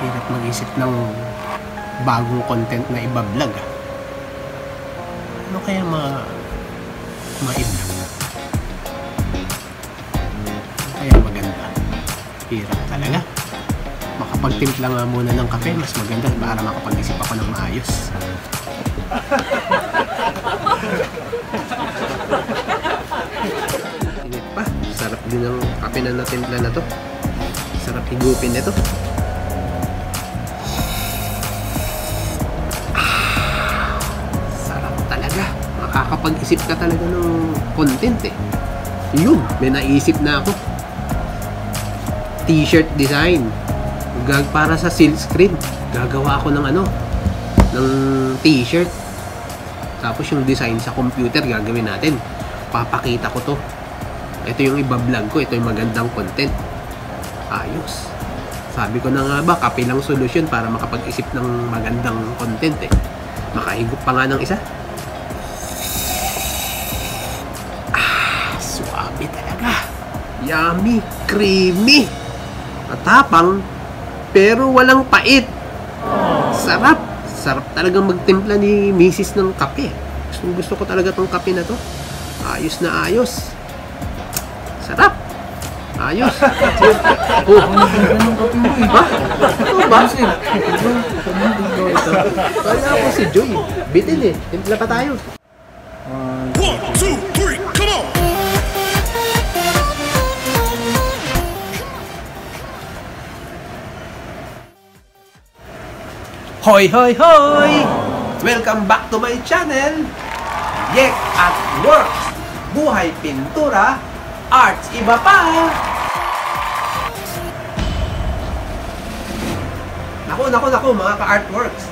Hirap mag-isip ng bagong content na iba-vlog ah. Ano kaya ma-i-vlog? Ano kaya maganda? Hirap talaga. Makapagtimpla nga muna ng kape, mas maganda para makapag-isip ako ng maayos. Init pa. Sarap din ang kape na natimpla na to. Sarap higupin nito. Sarap talaga. Makakapag-isip ka talaga ng content eh. Yun, may naisip na ako. T-shirt design. Para sa silkscreen. Gagawa ako ng ng t-shirt. Tapos yung design sa computer gagawin natin. Papakita ko to. Ito yung iba-vlog ko. Ito yung magandang content. Ayos. Sabi ko na nga ba, kape lang solusyon para makapag-isip ng magandang content eh. Makahigop pa nga ng isa. Suabe talaga. Yummy. Creamy. Matapang. Pero walang pait. Sarap. Sarap talagang magtimpla ni Mrs. ng kape. Gusto ko talaga tong kape na to. Ayos na ayos. Sarap. Ayos. Oh. Ha? Ito ba? Kala ko si Joy. Bitin eh. Timpla pa tayo. 1, 2, 3, come on! Hoy, hoy, hoy! Welcome back to my channel! Yek at Works! Buhay pintura, arts iba pa! Naku mga ka-artworks!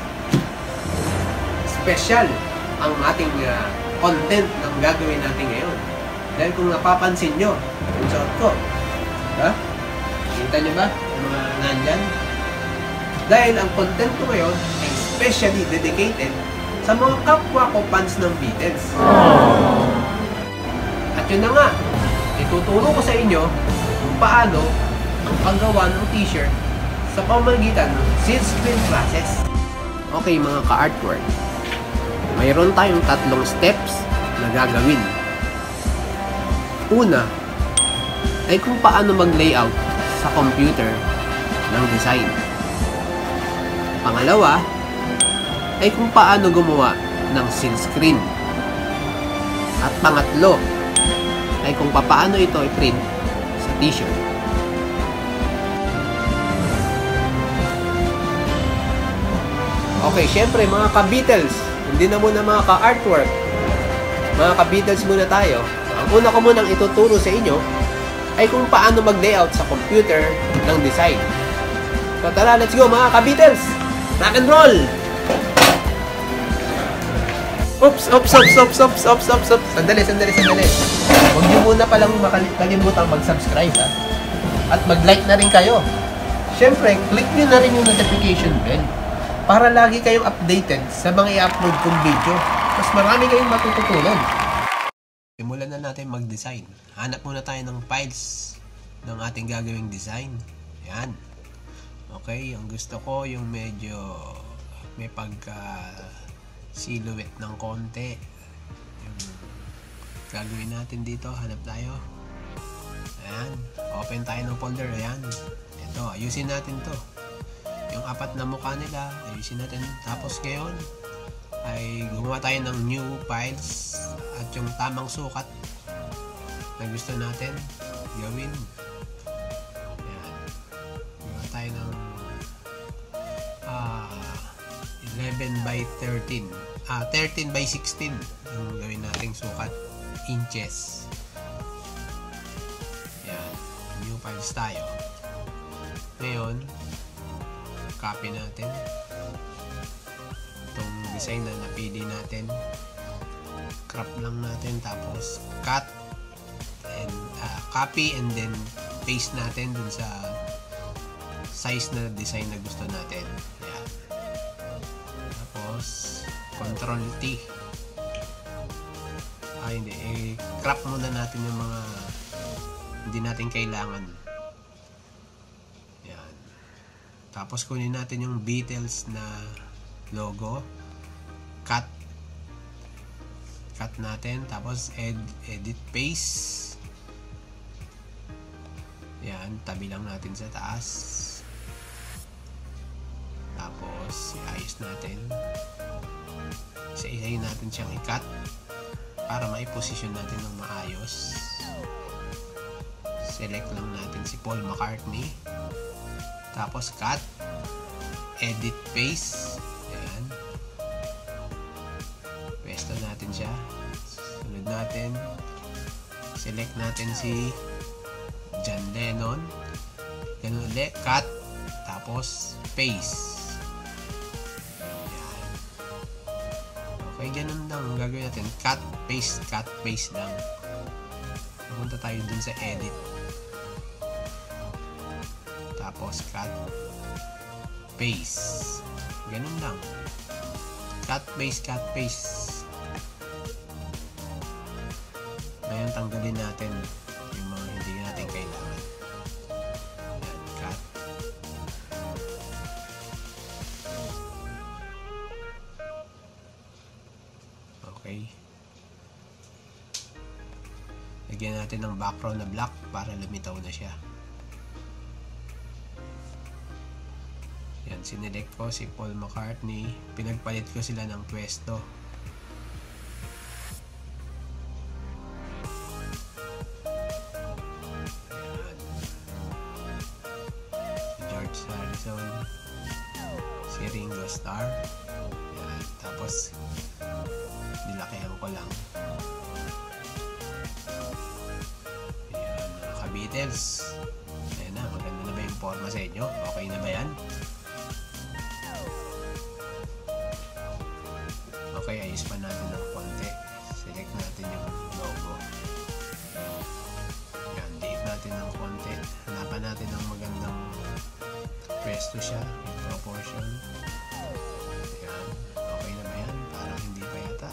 Special ang ating content ng gagawin natin ngayon. Dahil kung napapansin nyo, yung suot ko. Ha? Kita nyo ba? Yung mga nandyan? Dahil ang content ko ngayon ay specially dedicated sa mga kapwa ko fans ng Beatles. At yun na nga, ituturo ko sa inyo kung paano ang paggawa ng t-shirt sa pamamagitan ng silkscreen process. Okay mga ka-artwork, mayroon tayong 3 steps na gagawin. Una ay kung paano mag-layout sa computer ng design. Pangalawa ay kung paano gumawa ng silkscreen. At pangatlo ay kung paano ito i-print sa t-shirt. Okay, syempre mga ka-Beatles, hindi na muna mga ka-artwork. Mga ka-Beatles muna tayo. Ang una ko munang ituturo sa inyo ay kung paano mag-layout sa computer ng design. So tara, let's go mga ka-Beatles! Rock and roll! Oops! Sandali. Huwag niyo muna palang kalimutan mag-subscribe ha? At mag-like na rin kayo. Siyempre, click niyo na rin yung notification bell para lagi kayong updated sa mga i-upload kong video. Mas marami kayong matututunan. Simulan na natin mag-design. Hanap muna tayo ng files ng ating gagawing design. Ayan. Okay, ang gusto ko yung medyo may pagka-silhouette ng konti. Yung gagawin natin dito, hanap tayo. Ayan, open tayo ng folder. Ayan, ito, ayusin natin to. Yung 4 na mukha nila, ayusin natin. Tapos ngayon, ay gumawa tayo ng new files at yung tamang sukat na gusto natin gawin. Tayo ng 11 by 13 13 by 16 yung gawin nating sukat inches. Yan, new files tayo. Ngayon copy natin itong design na napili natin, crop lang natin, tapos cut and copy and then paste natin dun sa size na design na gusto natin. Ayan. Tapos Control T. Hindi. Crop muna natin yung mga hindi natin kailangan. Ayan. Tapos kunin natin yung Beatles na logo. Cut natin. Tapos edit paste. Yan, tabi lang natin sa taas. Tapos iayos natin. Isa-isayin natin siyang i-cut para maiposisyon natin ng maayos. Select lang natin si Paul McCartney. Tapos cut, edit paste. Ayan. Pwesto natin siya. Sunod natin. Select natin si John Lennon. Ganun ulit. Cut. Tapos paste. Ayan. Okay, ganun lang. Gagawin natin. Cut, paste lang. Pupunta tayo dun sa edit. Tapos cut, paste. Ganun lang. Cut, paste. Ngayon tanggalin natin yung mga hindi natin kailangan. Ayan, cut. Okay. Lagyan natin ng background na black para lumitaw na siya. Yan, sinelect ko si Paul McCartney. Pinagpalit ko sila ng pwesto. Yan. Si George Harrison. Si Ringo Starr. Yan. Tapos nilakihan ko lang. Ayan, mga Beatles. Ayan na, maganda na ba yung forma sa inyo? Okay na ba yan? Okay, ayos pa natin ng konti. Select natin yung logo. Yan, liit natin ng konti. Hanapan natin ng magandang pwesto siya, yung proportion. Yan, okay na ba yan? Parang hindi pa yata.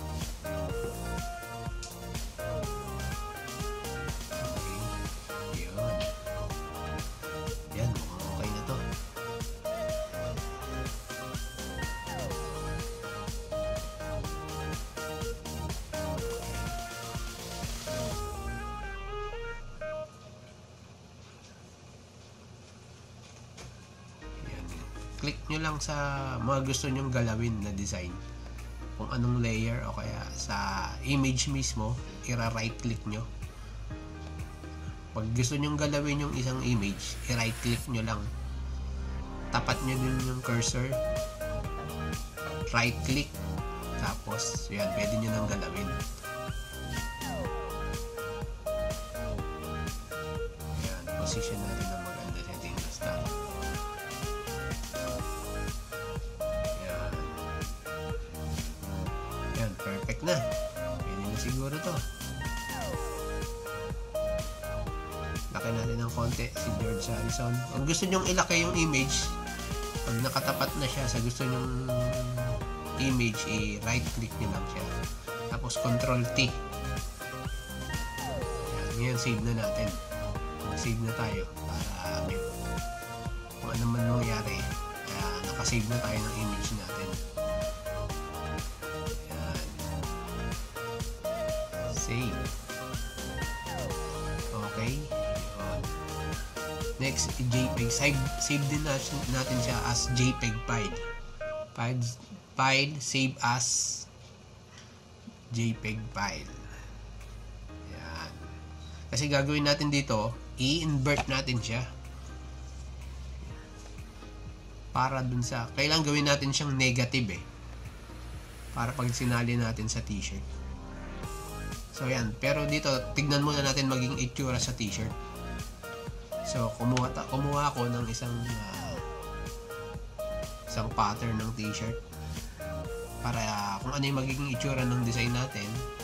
Okay, yun. Yan, mukhang okay na to. Click nyo lang sa mga gusto nyong galawin na design. Kung anong layer o kaya sa image mismo, i-right click nyo. Pag gusto nyong galawin yung isang image, i-right click nyo lang. Tapat nyo din yung cursor. Right click. Tapos, yan, pwede nyo nang galawin. Yan, position natin na maganda siya. Tingnan style. Perfect na. Pwede na siguro to. Laki natin ng konti si George Harrison. Kung gusto nyong ilaki yung image, pag nakatapat na siya sa gusto nyong image, i-right click nyo lang siya. Tapos Control T. Yan, save na natin. Save na tayo para kung ano man mangyari, nakasave na tayo ng image natin. Save. Okay. Yun. Next, JPEG. Save din natin siya as JPEG file. File, save as JPEG file. Yan. Kasi gagawin natin dito, i-invert natin siya. Para dun sa, kailangan gawin natin siyang negative para pag sinali natin sa t-shirt. So yan, pero dito tignan muna natin maging itsura sa t-shirt. So kumuha ako ng isang pattern ng t-shirt para kung ano yung magiging itsura ng design natin,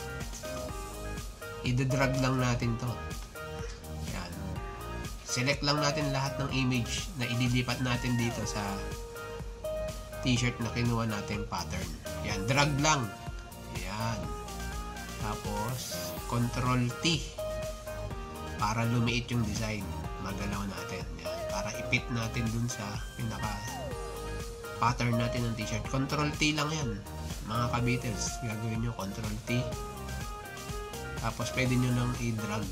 i-drag lang natin to. Yan. Select lang natin lahat ng image na ililipat natin dito sa t-shirt na kinuha natin pattern. Yan, drag lang. Yan. Tapos, Control T para lumiit yung design. Magalaw natin. Yan. Para idikit natin dun sa pinaka pattern natin ng t-shirt. Control T lang yan mga ka-Beatles. Gagawin nyo Control T, tapos pwede nyo nang i-drag,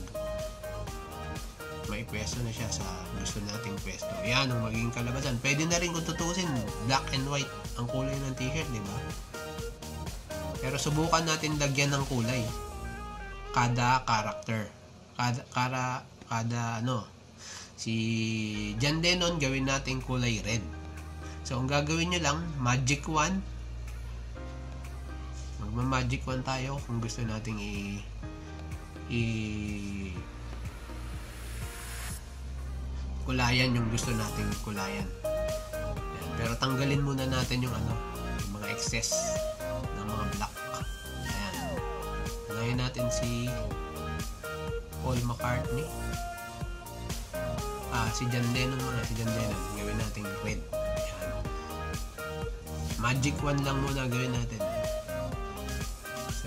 may pwesto na siya sa gusto nating pwesto. Yan ang magiging kalabasan. Pwede na rin kung tutusin, black and white ang kulay ng t-shirt, di ba? Pero subukan natin lagyan ng kulay kada character, kada ano. Si John Lennon gawin natin kulay red. So ang gagawin nyo lang, magic wand, magma-magic wand tayo kung gusto nating kulayan yung gusto nating kulayan. Yan. Pero tanggalin muna natin yung yung mga excess ng mga black. Ayan. Ngayon natin si Paul McCartney. Si John Lennon muna. Si John Lennon. Gawin natin red. Ayan. Magic wand lang muna gawin natin. So,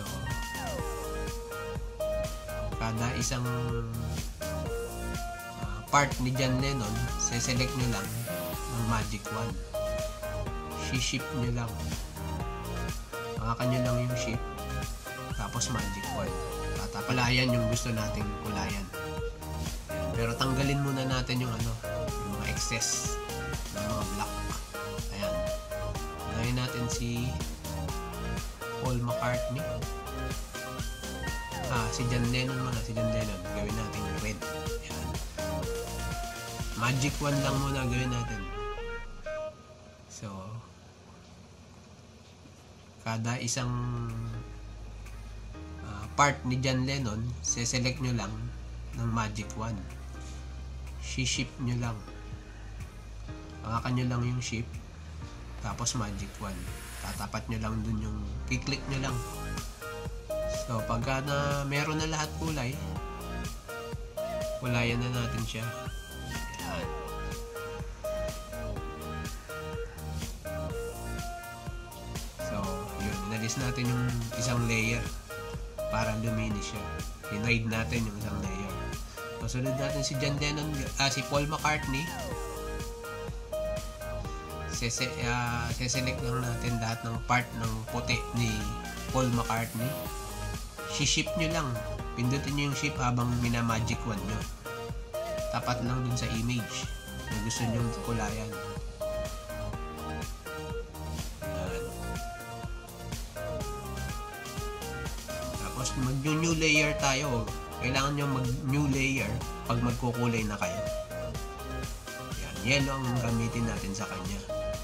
kada isang part ni John Lennon, seselect nyo lang ng magic wand. Si-ship nyo lang. Pangakan nyo lang yung ship, tapos magic wand. Tatapalayan yung gusto nating kulayan. Pero tanggalin muna natin yung yung mga excess ng mga black. Ayan. Ngayon natin si Paul McCartney. Si John Lennon muna. Si John Lennon. Gawin natin red. Ayan. Magic wand lang muna gawin natin. So, kada isang part ni John Lennon, seselect nyo lang ng magic wand. Si-ship nyo lang. Pangakan nyo lang yung ship, tapos magic wand. Tatapat nyo lang dun yung kiklik nyo lang. So, pagka na meron na lahat kulay, kulayan na natin siya. Ayan. So, yun. Inalis natin yung isang layer para luminis siya. Hinide natin yung isang layer. Kasunod natin si John Lennon, si Paul McCartney. Seselect lang natin lahat ng part ng puti ni Paul McCartney. Si-ship nyo lang. Pindutin nyo yung ship habang mina-magic wand nyo. Tapat lang dun sa image na gusto nyo kulayan. Ayan. Tapos mag-new layer tayo. Kailangan nyo mag-new layer pag magkukulay na kayo. Ayan. Yellow ang gamitin natin sa kanya.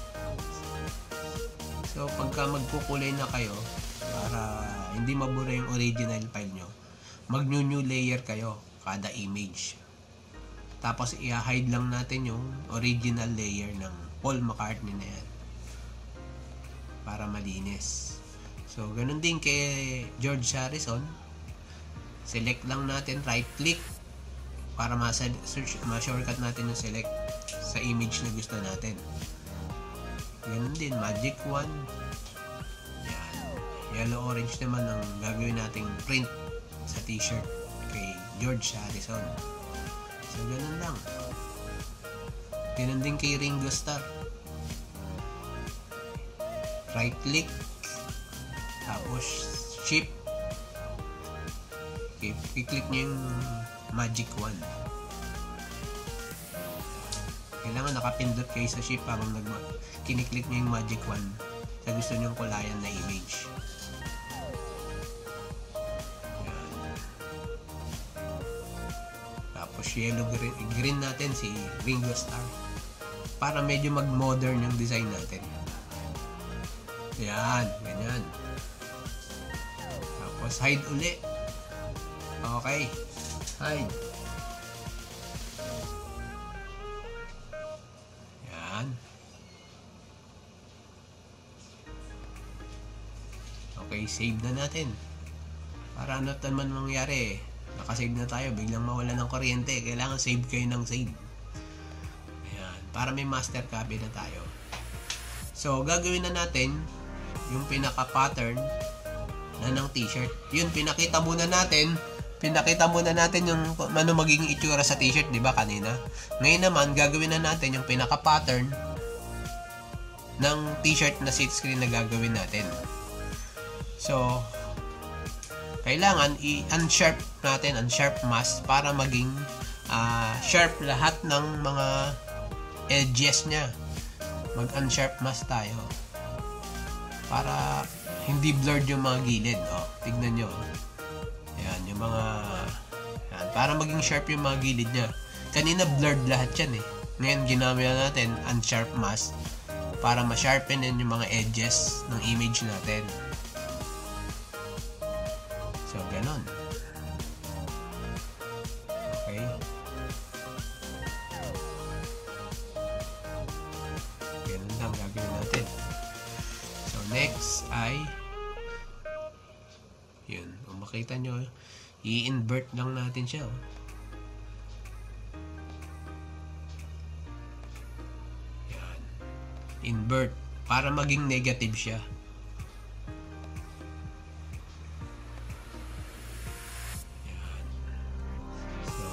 So pagka magkukulay na kayo, para hindi mabura yung original file nyo, mag-new layer kayo kada image. Tapos i-hide lang natin yung original layer ng Paul McCartney na yan para malinis. So ganun din kay George Harrison. Select lang natin, right click para ma-shortcut natin yung select sa image na gusto natin. Ganun din, magic wand. Yan. Yellow orange naman ang gagawin nating print sa t-shirt kay George Harrison. So ganun lang. Ganun din kay Ringo Starr. Right click, tapos ship. Okay, i-click nyo yung magic wand. Kailangan nakapindot kayo sa ship habang kiniklik nyo yung magic wand sa gusto nyong kulayan na image. Yan. Tapos yellow green natin si Ringo Starr para medyo mag-modern yung design natin. Yan, ganyan. Tapos hide uli. Okay, hide. Yan. Okay, save na natin. Para ano naman mangyari, nakasave na tayo, biglang mawala ng kuryente, kailangan save kayo ng save. Ayan, para may master copy na tayo. So, gagawin na natin yung pinaka-pattern na ng t-shirt. Yun, pinakita muna natin pinakita muna natin yung ano magiging itsura sa t-shirt, di ba kanina? Ngayon naman, gagawin na natin yung pinaka-pattern ng t-shirt na silk screen na gagawin natin. So, kailangan i-unsharp natin, unsharp mask para maging sharp lahat ng mga edges niya. Mag-unsharp mask tayo para hindi blurred yung mga gilid. Tignan nyo. Ayan, yung mga ayan, para maging sharp yung mga gilid niya. Kanina blurred lahat yan eh. Ngayon ginamit natin unsharp mask para ma-sharpen yung mga edges ng image natin. So, ganon. Okay. Ganon lang gagawin natin. So, next ay yun. Kung makita nyo, i-invert lang natin siya. Yan. Invert. Para maging negative siya. Yan. So,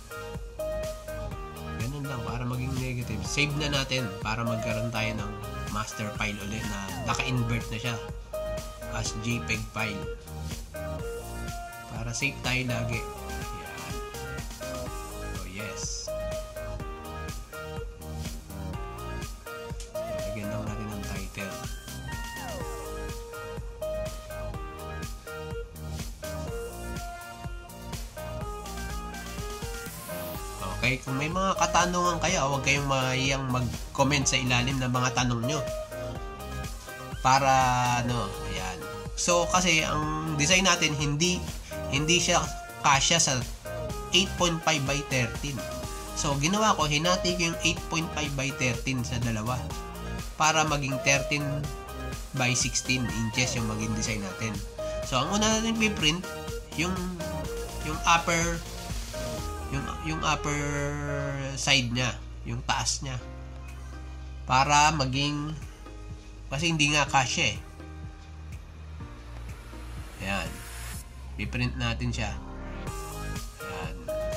ganun lang. Para maging negative. Save na natin para magkaroon tayo ng master file ulit na naka-invert na siya as JPEG file. Para safe tayo lagi. Yan. Oh, yes. Lagyan lang natin ang title. Okay, kung may mga katanungan kayo, huwag kayong mahiyang mag-comment sa ilalim ng mga tanong nyo. Para, ayan. So, kasi ang design natin, hindi siya kasya sa 8.5 by 13. So, ginawa ko, hinati ko yung 8.5 by 13 sa dalawa para maging 13 by 16 inches yung maging design natin. So, ang una natin piprint, yung upper side niya, yung taas niya. Para maging, kasi hindi nga kasya eh. Ayan. I-print natin siya. Ayan.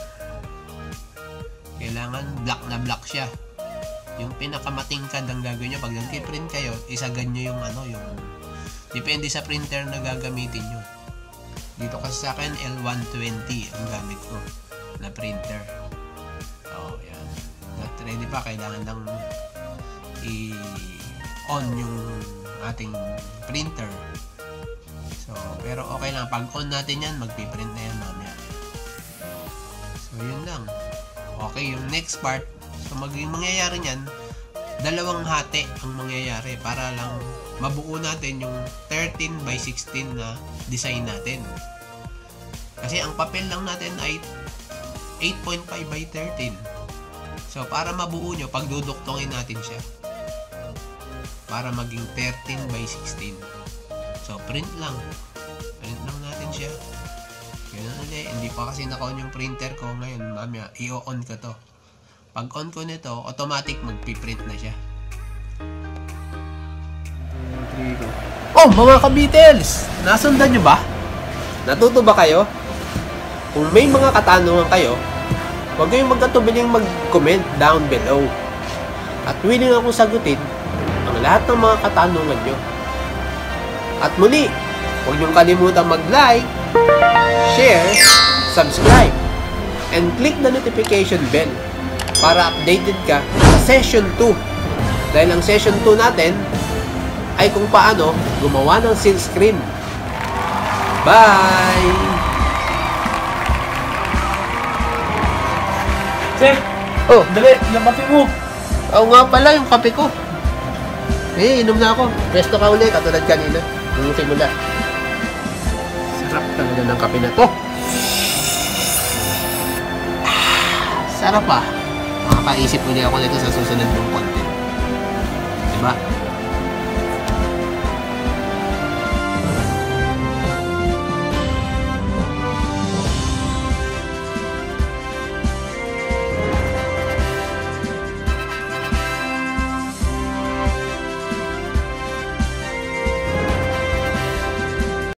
Kailangan black na black siya. Yung pinakamatingkad ang gagawin nyo. Pag nag-print kayo, isagad nyo yung depende sa printer na gagamitin nyo. Dito kasi sa akin, L120 ang gamit ko na printer. Oh, yan. Not ready pa. Kailangan lang i-on yung ating printer. So, pero okay lang. Pag on natin yan, magpiprint na yan mamaya. So, yun lang. Okay, yung next part. So, mangyayari nyan, dalawang hati ang mangyayari para lang mabuo natin yung 13 by 16 na design natin. Kasi ang papel lang natin ay 8.5 by 13. So, para mabuo nyo, pagduduktongin natin siya. Para maging 13 by 16. So, print lang. Print lang natin siya. Ganun ulit. Hindi pa kasi naka-on yung printer ko ngayon. Mamaya, i-on ko to. Pag on ko nito, automatic magpiprint na siya. Oh, mga ka-Beatles! Nasundan nyo ba? Natuto ba kayo? Kung may mga katanungan kayo, huwag kayong magkatubiling mag-comment down below. At willing akong sagutin ang lahat ng mga katanungan nyo. At muli, huwag niyong kalimutan mag-like, share, subscribe, and click the notification bell para updated ka sa session 2. Dahil ang session 2 natin ay kung paano gumawa ng silk screen. Bye! Sir! Oh, Dali! Yung kape mo! oo nga pala yung kape ko. Inom na ako. Presto ka ulit, katulad kanina. Nung simula. Sarap talaga ng kape na to. Sarap ah. Makapaisip ulit ako nito sa susunod mong content. Diba?